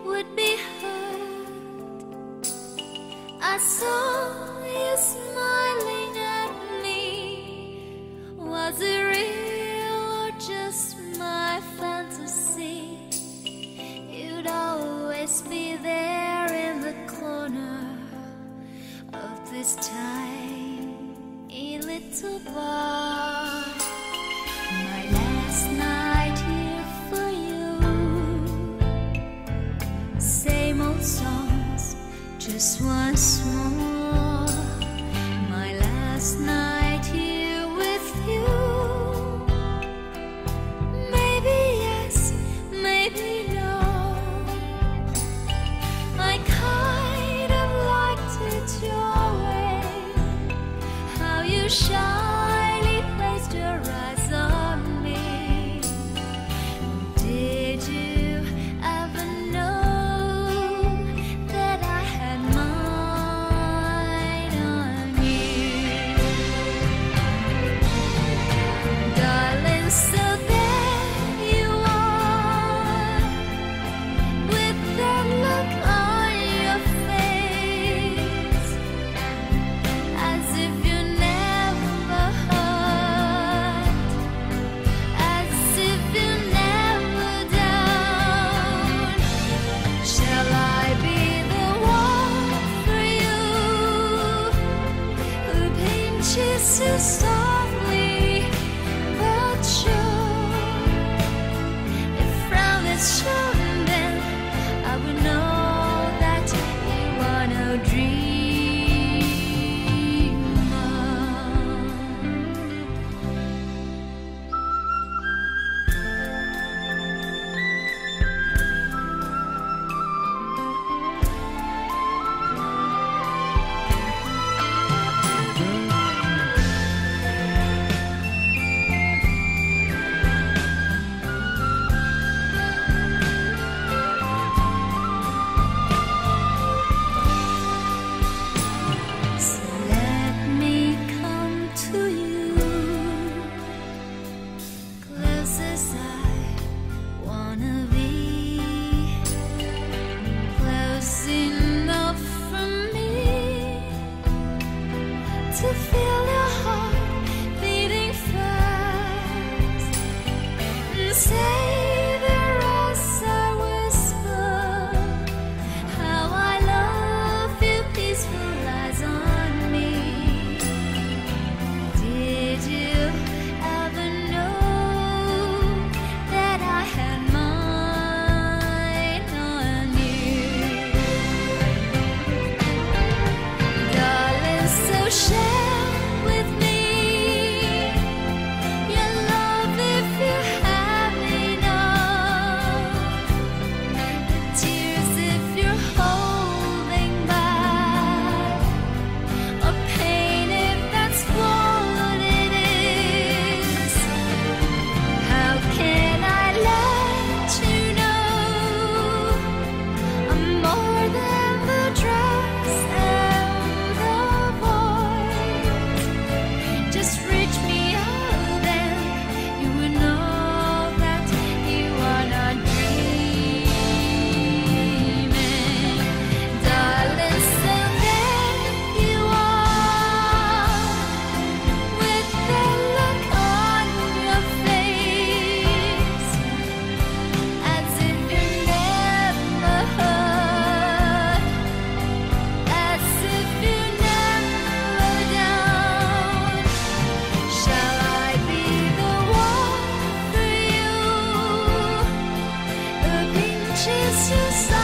would be hurt. I saw you smiling at me. Was it real or just my fantasy? You'd always be there in the corner of this tiny little bar. My last night here for you. Same old songs, just once more. My last night here with you. Maybe yes, maybe no. I kind of liked it your way, how you shyly placed your eyes on me. Did you ever know that I had mine on you? Darling, so there you are, with that look on your face, as if you never hurt, as if you never down. Shall I be the one for you, who pinches you softly but sure? If frown is shown, then I would know that you are no dreamer. So let me come to you, close as I wanna be, close enough for me to feel your heart beating fast, and savor as I whisper how I love you, peaceful lies on me. Did you ever know that I had mine on you? Darling, so share with me your love if you have enough, the tears if you're holding back, or pain if that's what it is. How can I let you know I'm more than the dress and the voice? Just reach me out and you will know that you are not dreaming. Darling, so there you are, with that look on your face, as if you never hurt, as if you never down. Shall I be the one for you, who pinches you softly